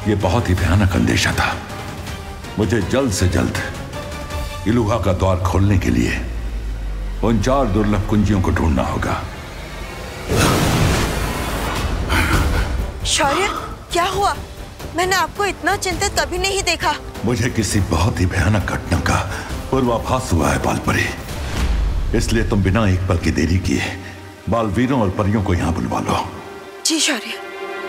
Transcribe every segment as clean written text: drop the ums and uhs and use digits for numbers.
ये बहुत ही भयानक अंदेशा था। मुझे जल्द से जल्द इलुहा का द्वार खोलने के लिए उन 4 दुर्लभ कुंजियों को ढूंढना होगा। शौर्य, क्या हुआ? मैंने आपको इतना चिंतित कभी नहीं देखा। मुझे किसी बहुत ही भयानक घटना का पूर्वाभास हुआ है बालपरी, इसलिए तुम बिना एक पल की देरी किए बालवीरों और परियों को यहाँ बुलवा लो। जी शौर्य।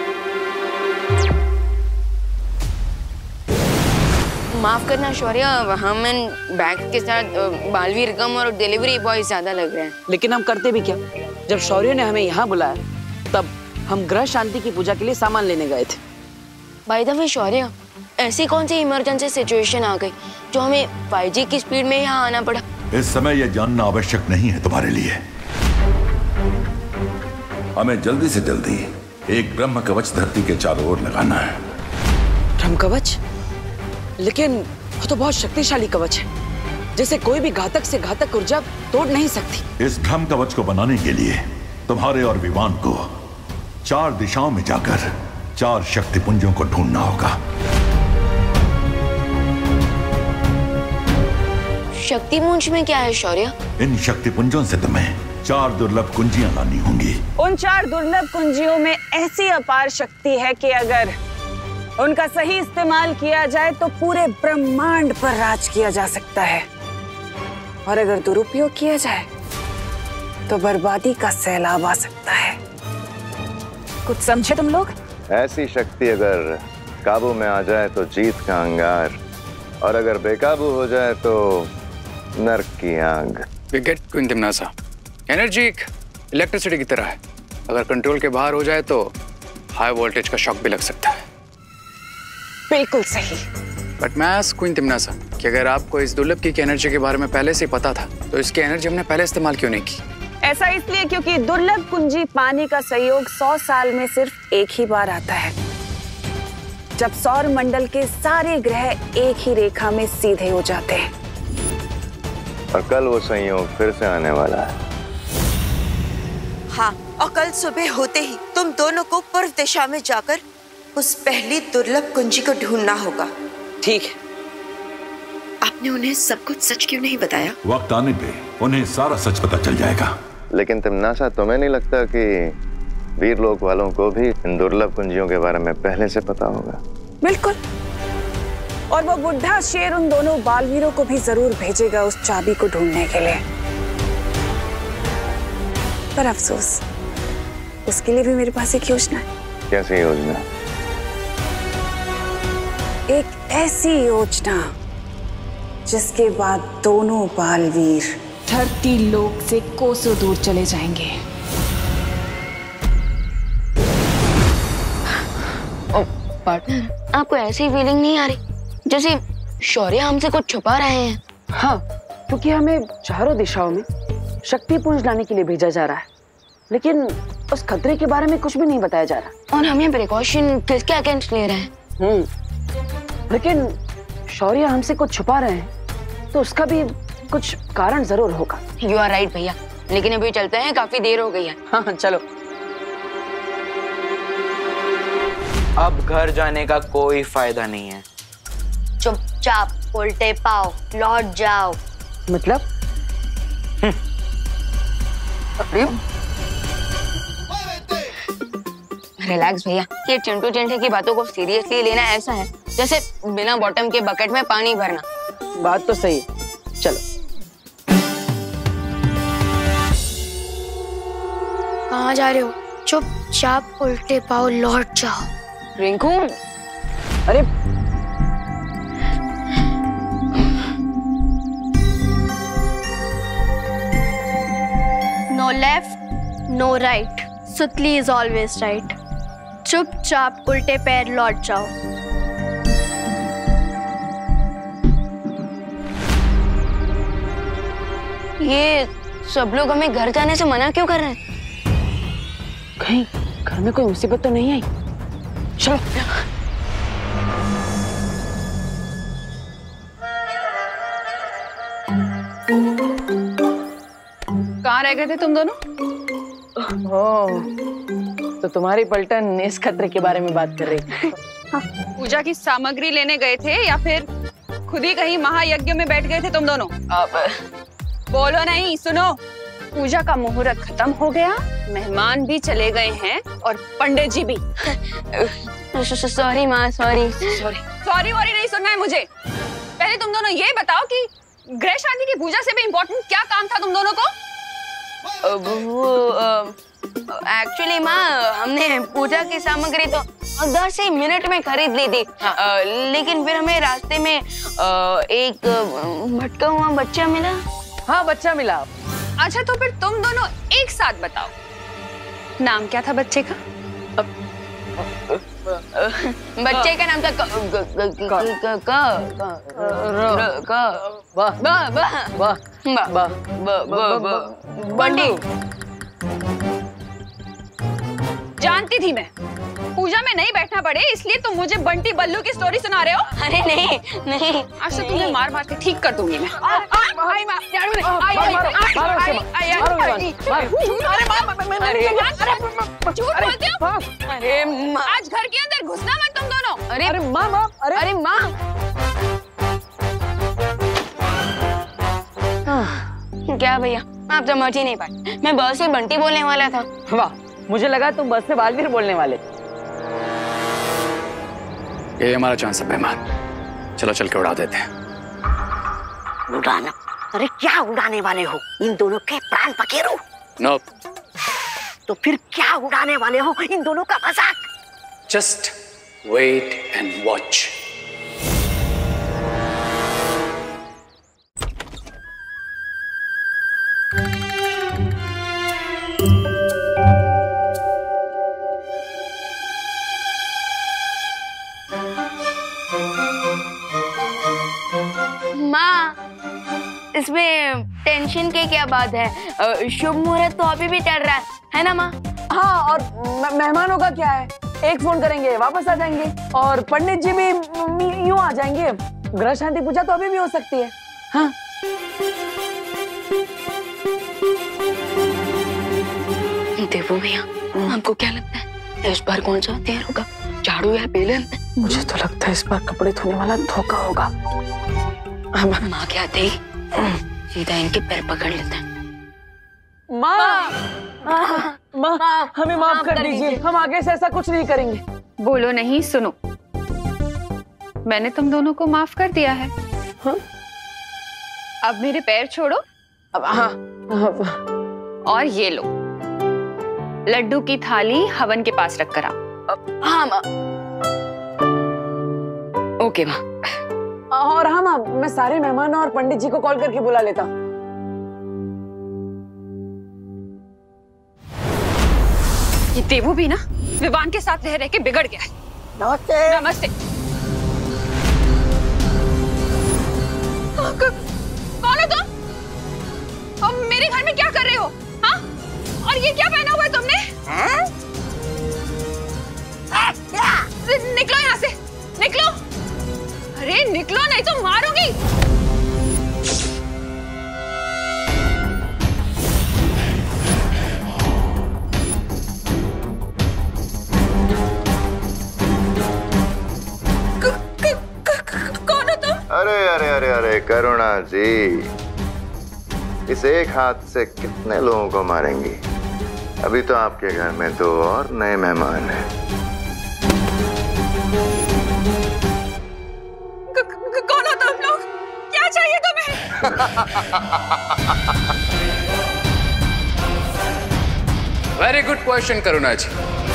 माफ करना शौर्य, हम बैग के साथ बालवीर कम और डिलीवरी बॉय ज्यादा लग रहे हैं। लेकिन हम करते भी क्या? जब शौर्य ने हमें यहाँ बुलाया तब हम ग्रह शांति की पूजा के लिए सामान लेने गए थे। बाय द वे शौर्य, ऐसी कौन सी इमरजेंसी सिचुएशन आ गई जो हमें 5G की स्पीड में यहाँ आना पड़ा? इस समय यह जानना आवश्यक नहीं है तुम्हारे लिए। हमें जल्दी से जल्दी एक ब्रह्म कवच धरती के चारों ओर लगाना है। ब्रह्म कवच? लेकिन वो तो बहुत शक्तिशाली कवच है, जिसे कोई भी घातक से घातक ऊर्जा तोड़ नहीं सकती। इस ब्रह्म कवच को बनाने के लिए तुम्हारे और विवान को 4 दिशाओं में जाकर 4 शक्ति पुंजों को ढूंढना होगा। शक्ति पुंज में क्या है शौर्य? इन शक्ति पुंजों से तुम्हें 4 दुर्लभ कुंजियां लानी होंगी। उन 4 दुर्लभ कुंजियों में ऐसी अपार शक्ति है कि अगर उनका सही इस्तेमाल किया जाए तो पूरे ब्रह्मांड पर राज किया जा सकता है, और अगर दुरुपयोग किया जाए तो बर्बादी का सैलाब आ सकता है। कुछ समझे तुम लोग? ऐसी शक्ति अगर काबू में आ जाए तो जीत का अंगार, और अगर बेकाबू हो जाए तो नर्क की आग। विकेट क्वीन तिम्नासा, एनर्जी एक इलेक्ट्रिसिटी की तरह है। अगर कंट्रोल के बाहर हो जाए तो हाई वोल्टेज का शॉक भी लग सकता है। बिल्कुल सही। बट मैं क्वीन तिम्नासा कि अगर आपको इस दुर्लभ की एनर्जी के बारे में पहले से पता था तो इसकी एनर्जी हमने पहले इस्तेमाल क्यों नहीं की? ऐसा इसलिए क्योंकि दुर्लभ कुंजी पानी का संयोग 100 साल में सिर्फ एक ही बार आता है, जब सौर मंडल के सारे ग्रह एक ही रेखा में सीधे हो जाते हैं। और कल वो संयोग फिर से आने वाला है। हाँ, और कल सुबह होते ही तुम दोनों को पूर्व दिशा में जाकर उस पहली दुर्लभ कुंजी को ढूंढना होगा। ठीक है। आपने उन्हें सब कुछ सच क्यों नहीं बताया? वक्त आने पे उन्हें सारा सच पता चल जाएगा। लेकिन तिम्नासा, तुम्हें नहीं लगता कि वीर-लोक वालों को भी इन दुर्लभ कुंजियों के बारे में पहले से पता होगा? बिल्कुल। और वो बुढ़ा शेर उन दोनों बालवीरों को भी जरूर भेजेगा उस चाबी को ढूंढने के लिए। पर अफसोस, उसके लिए भी मेरे पास एक योजना है। कैसी योजना? एक ऐसी योजना जिसके बाद दोनों बालवीर धरती लोक से कोसों दूर चले जाएंगे। पार्टनर, आपको ऐसी फीलिंग नहीं आ रही जैसे शौर्य हमसे कुछ छुपा रहे हैं? हाँ, क्योंकि हमें चारों दिशाओं में शक्ति पुंज लाने के लिए भेजा जा रहा है, लेकिन उस खतरे के बारे में कुछ भी नहीं बताया जा रहा। और हम ये प्रिकॉशन किसके अगेंस्ट ले रहे हैं? लेकिन शौर्य हमसे कुछ छुपा रहे हैं तो उसका भी कुछ कारण जरूर होगा। यू आर राइट भैया, लेकिन अभी चलते हैं, काफी देर हो गई है। हाँ चलो। अब घर जाने का कोई फायदा नहीं है। चुपचाप उल्टे पाओ लौट जाओ। मतलब? रिलैक्स भैया, ये चिंटू चिंटे की बातों को सीरियसली लेना ऐसा है जैसे बिना बॉटम के बकेट में पानी भरना। बात तो सही है, चलो। कहाँ जा रहे हो? चुपचाप उल्टे पाओ लौट जाओ। रिंकू, अरे नो लेफ्ट नो राइट, सुतली इज ऑलवेज राइट। चुपचाप उल्टे पैर लौट जाओ। ये सब लोग हमें घर जाने से मना क्यों कर रहे हैं? कहीं घर में कोई मुसीबत तो नहीं आई? चलो। कहाँ रह गए थे तुम दोनों? ओह, तो तुम्हारी पलटन इस खतरे के बारे में बात कर रही थी। पूजा की सामग्री लेने गए थे या फिर खुद ही कहीं महायज्ञ में बैठ गए थे तुम दोनों? बोलो नहीं, सुनो। पूजा का मुहूर्त खत्म हो गया, मेहमान भी चले गए हैं और पंडित जी भी। सॉरी माँ, सॉरी। सॉरी वॉरी नहीं सुनना है मुझे। पहले तुम दोनों ये बताओ कि ग्रह शांति की पूजा से भी इम्पोर्टेंट क्या काम था तुम दोनों को? एक्चुअली माँ, हमने पूजा की सामग्री तो 10 ही मिनट में खरीद ली थी। लेकिन फिर हमें रास्ते में एक भटका हुआ बच्चा मिला। हाँ, बच्चा मिला। अच्छा, तो फिर तुम दोनों एक साथ बताओ, नाम क्या था बच्चे का? बच्चे का नाम था बंटी। जानती थी मैं पूजा में नहीं बैठना पड़े, इसलिए तुम मुझे बंटी बल्लू की स्टोरी सुना रहे हो। अरे नहीं नहीं, आज तो तुम्हें मार मार के ठीक कर दूंगी मैं। आज घर के अंदर घुसना मत तुम दोनों। अरे माँ, अरे माँ, क्या भैया, आप समझ ही नहीं पाए। मैं बस से बंटी बोलने वाला था। वाह, मुझे लगा तुम बस से बालवीर बोलने वाले। ये हमारा चांस है मेहमान, चलो चल के उड़ा देते हैं। उड़ाना? अरे क्या उड़ाने वाले हो? इन दोनों के प्राण पखेरु? नो। तो फिर क्या उड़ाने वाले हो? इन दोनों का मजाक। Just wait and watch. इसमें टेंशन की क्या बात है? शुभ मुहूर्त तो अभी भी चल रहा है ना माँ? हाँ, और मेहमानों का क्या है? एक फोन करेंगे, वापस आ जाएंगे, और पंडित जी भी यूं आ जाएंगे। ग्रह शांति पूजा तो अभी भी हो सकती है। हाँ, देखो भैया, आपको क्या लगता है इस बार कौन सा हथियार होगा, झाड़ू या बेलन? मुझे तो लगता है इस बार कपड़े धोने वाला धोखा होगा। माँ क्या आते ही सीधा इनके पैर पकड़ लेते हैं। माँ, माँ, हमें माफ कर दीजिए, हम आगे से ऐसा कुछ नहीं करेंगे। बोलो नहीं, सुनो। मैंने तुम दोनों को माफ कर दिया है। हाँ? अब मेरे पैर छोड़ो। अब हाँ, और ये लो, लड्डू की थाली हवन के पास रख कर आओ। हाँ माँ। ओके माँ। और हाँ माँ, मैं सारे मेहमान और पंडित जी को कॉल करके बुला लेता। ये देवू भी ना विवान के साथ रह रह के बिगड़ गया है। नमस्ते। नमस्ते। कौन हो तुम? और मेरे घर में क्या कर रहे हो? हाँ? और ये क्या पहना हुआ है तुमने? निकलो यहाँ से, निकलो। अरे निकलो, नहीं तो मारूंगी। कौन हो तुम? अरे अरे अरे अरे करुणा जी, इस एक हाथ से कितने लोगों को मारेंगी? अभी तो आपके घर में 2 और नए मेहमान हैं। कौन हो तुम लोग? क्या चाहिए तुम्हें? Very good question Karuna ji.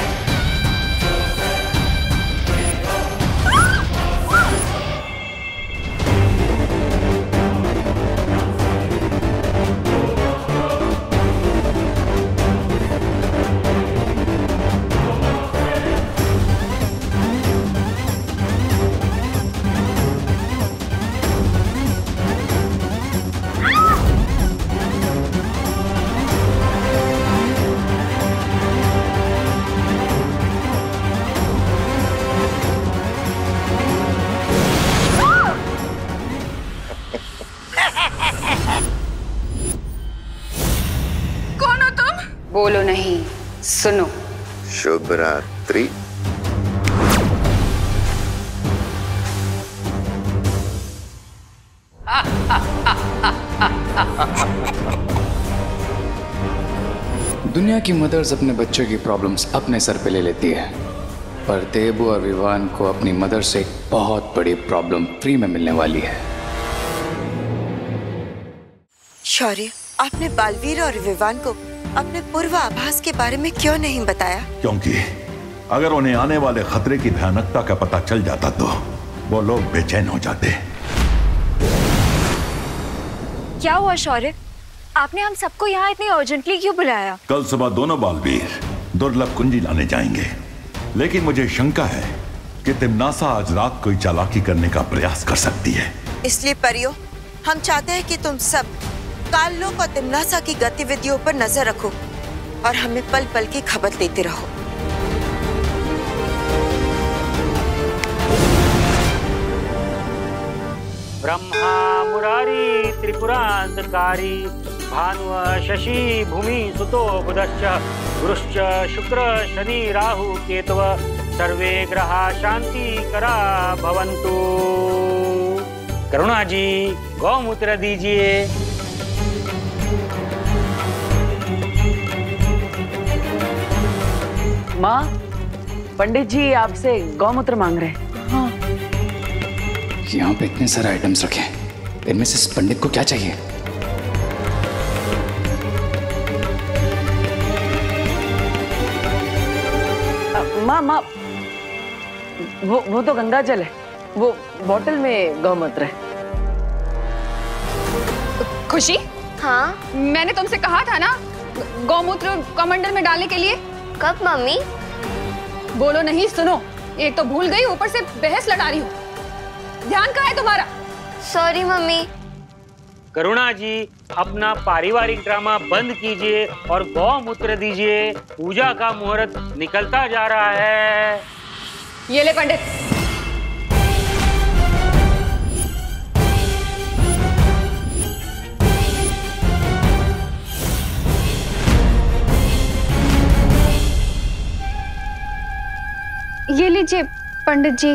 बोलो नहीं, सुनो। शुभ रात्रि। दुनिया की मदर्स अपने बच्चों की प्रॉब्लम्स अपने सर पे ले लेती है, पर देबू और विवान को अपनी मदर से एक बहुत बड़ी प्रॉब्लम फ्री में मिलने वाली है। शौर्य, आपने बालवीर और विवान को अपने पूर्वाभास के बारे में क्यों नहीं बताया? क्योंकि अगर उन्हें आने वाले खतरे की भयानकता का पता चल जाता तो वो लोग बेचैन हो जाते। क्या हुआ शौर्य? आपने हम सबको यहाँ इतनी अर्जेंटली क्यों बुलाया? कल सुबह दोनों बालवीर दुर्लभ कुंजी लाने जाएंगे, लेकिन मुझे शंका है कि तिम्नासा आज रात कोई चालाकी करने का प्रयास कर सकती है। इसलिए परियों, हम चाहते हैं कि तुम सब काल-लोक और तिम्नासा की गतिविधियों पर नजर रखो और हमें पल पल की खबर देते रहो। ब्रह्मा मुरारी त्रिपुरांतकारी भानुव शशि भूमि सुतो बुधश्च गुरुश्च शुक्र शनि राहु केतव सर्वे ग्रहा शांति करा भवन्तु। करुणा जी गौमूत्र दीजिए। माँ, पंडित जी आपसे गौमूत्र मांग रहे हैं। हाँ। यहाँ पे इतने सारे आइटम्स रखे हैं, इनमें से इस पंडित को क्या चाहिए? माँ, वो तो गंगा जल है, वो बोतल में गौमूत्र है। खुशी? हाँ? मैंने तुमसे कहा था ना गौमूत्र कमंडल में डालने के लिए। कब मम्मी? बोलो नहीं, सुनो। एक तो भूल गई, ऊपर से बहस लड़ा रही हूँ। ध्यान कहाँ है तुम्हारा? Sorry mummy. करुणा जी अपना पारिवारिक ड्रामा बंद कीजिए और गौमूत्र दीजिए। पूजा का मुहूर्त निकलता जा रहा है। ये ले पंडित। ये लीजिए पंडित जी।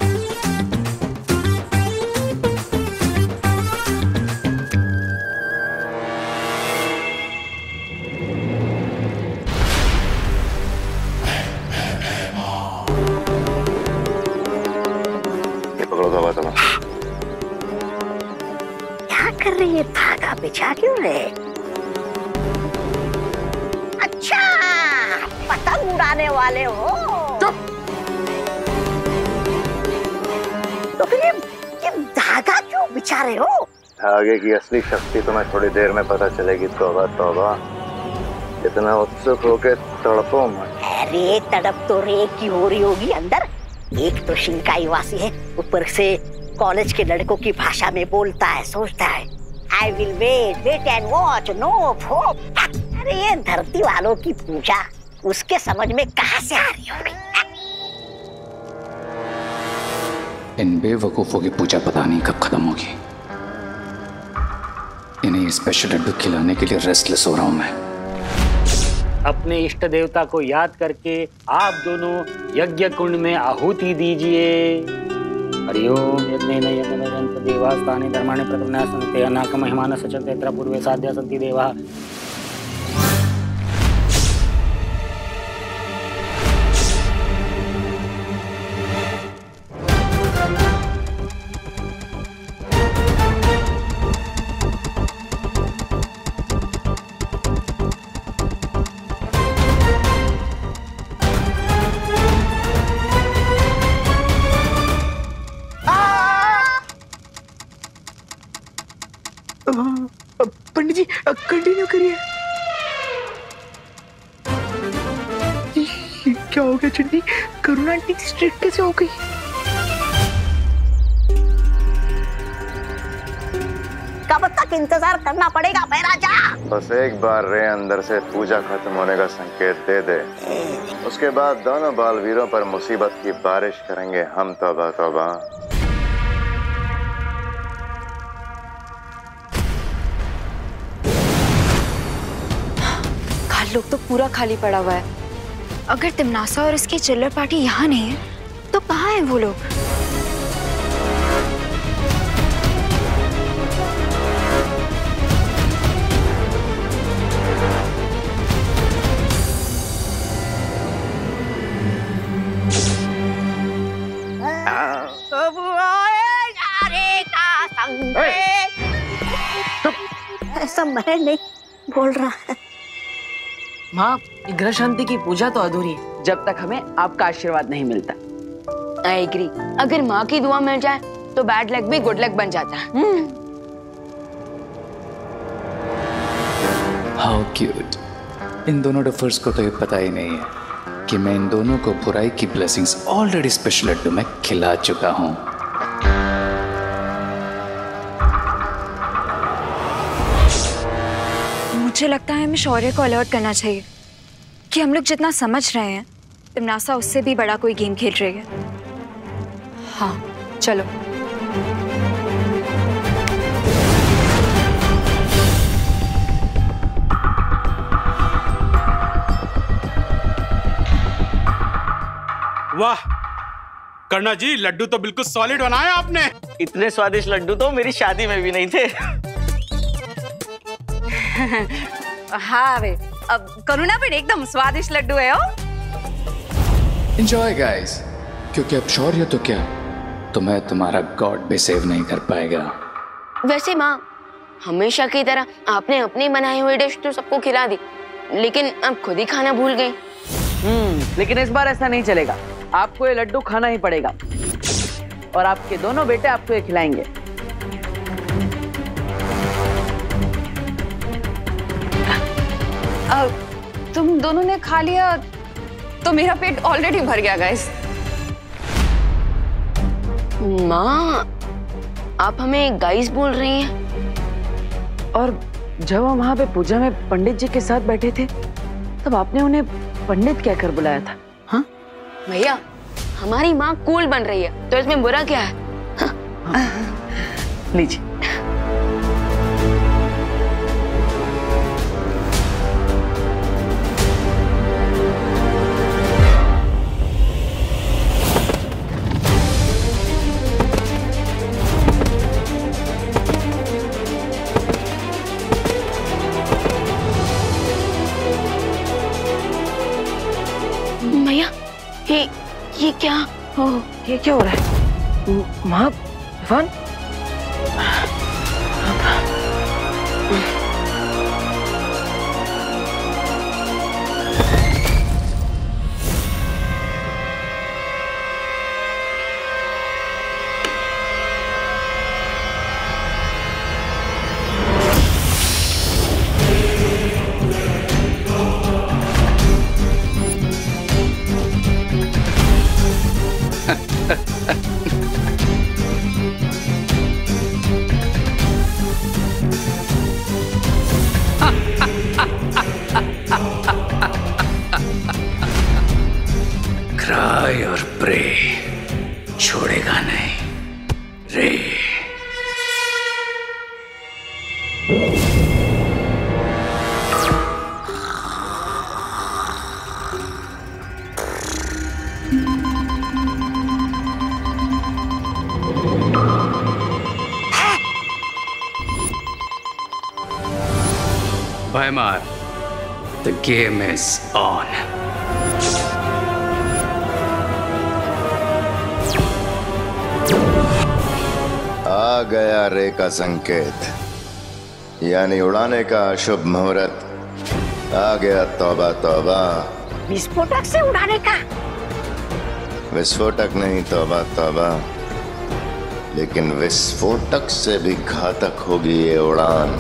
क्या कर रही है? धागा बिछा क्यों रहे? अच्छा, पतंग उड़ाने वाले हो? तो फिर ये धागा क्यों बिछा रहे हो? धागे की असली शक्ति तो मैं थोड़ी देर में पता चलेगी। तौबा तौबा, इतना उत्सुक होके तड़पो मत। अरे तड़प तो रेत की हो रही होगी अंदर। एक तो शिंकाई वासी है, ऊपर से कॉलेज के लड़कों की भाषा में बोलता है, सोचता है I will wait and watch, no hope. अरे ये धरती वालों की पूजा उसके समझ में कहाँ से आ रही होगी? इन बेवकूफों की पूजा पता नहीं कब खत्म होगी। इन्हें स्पेशल लड्डू खिलाने के लिए रेस्टलेस हो रहा हूं मैं। अपने इष्ट देवता को याद करके आप दोनों यज्ञ कुंड में आहुति दीजिए। हरिओम यज्ञेन यज्ञवदन्त देवास्तानि धर्माणि प्रथमना सन्ते अनाक महिमान सचन्ते यत्र पूर्वे साध्या सन्ति देवाः। पंडित जी कंटिन्यू करिए। क्या हो गया चंडी? करुणा आंटी स्ट्रिक्ट कैसे हो गई? कब तक इंतजार करना पड़ेगा महाराजा? बस एक बार रे अंदर से पूजा खत्म होने का संकेत दे दे, उसके बाद दोनों बालवीरों पर मुसीबत की बारिश करेंगे हम। तौबा तौबा। लोग तो पूरा खाली पड़ा हुआ है। अगर तिम्नासा और इसकी चिल्लर पार्टी यहाँ नहीं है तो कहाँ है वो लोग? मैं नहीं बोल रहा है। माँ, ये ग्रह शांति की पूजा तो अधूरी है जब तक हमें आपका आशीर्वाद नहीं मिलता। I agree. अगर माँ की दुआ मिल जाए तो बैड लक भी गुड लक बन जाता है। How cute. इन दोनों डफर्स को तो ये पता ही नहीं है कि मैं इन दोनों को बुराई की ब्लेसिंग्स ऑलरेडी स्पेशल लड्डू में खिला चुका हूं। मुझे लगता है हमें शौर्य को अलर्ट करना चाहिए कि हम लोग जितना समझ रहे हैं तिमनासा उससे भी बड़ा कोई गेम खेल रही है। हाँ चलो। वाह कर्णा जी, लड्डू तो बिल्कुल सॉलिड बनाए आपने। इतने स्वादिष्ट लड्डू तो मेरी शादी में भी नहीं थे। हाँ वे, अब करुणा भी एकदम स्वादिष्ट लड्डू है। एंजॉय गाइस, क्योंकि अब शौर्य तो क्या, तुम्हें तुम्हारा गॉड भी सेव नहीं कर पाएगा। वैसे माँ, हमेशा की तरह आपने अपनी बनाई हुई डिश तो सबको खिला दी, लेकिन अब खुद ही खाना भूल गई। लेकिन इस बार ऐसा नहीं चलेगा। आपको ये लड्डू खाना ही पड़ेगा और आपके दोनों बेटे आपको ये खिलाएंगे। तुम दोनों ने खा लिया तो मेरा पेट ऑलरेडी भर गया गाइस। माँ, आप हमें गाइस बोल रही हैं? और जब हम वहां पे पूजा में पंडित जी के साथ बैठे थे तब आपने उन्हें पंडित कहकर बुलाया था। हाँ भैया, हमारी माँ कूल बन रही है तो इसमें बुरा क्या है? हाँ। लीजिए। ये क्या? ये क्या हो रहा है? माँ, विवान? क्राई और प्रे, छोड़ेगा नहीं रे। Weimar, the game is on. आ गया रे का संकेत, यानी उड़ाने का शुभ मुहूर्त। आ गया तौबा तौबा। विस्फोटक से उड़ाने का? विस्फोटक नहीं, तौबा तौबा। लेकिन विस्फोटक से भी घातक होगी ये उड़ान।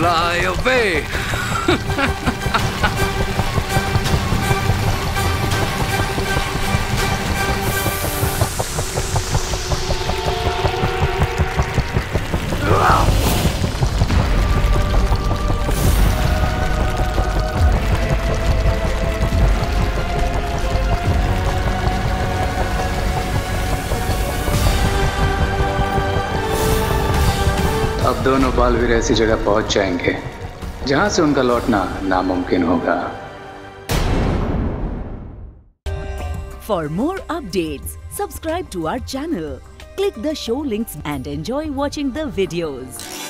Fly away! अब दोनों बालवीर ऐसी जगह पहुंच जाएंगे जहां से उनका लौटना नामुमकिन होगा। For more updates, subscribe to our channel, click the show links and enjoy watching the videos.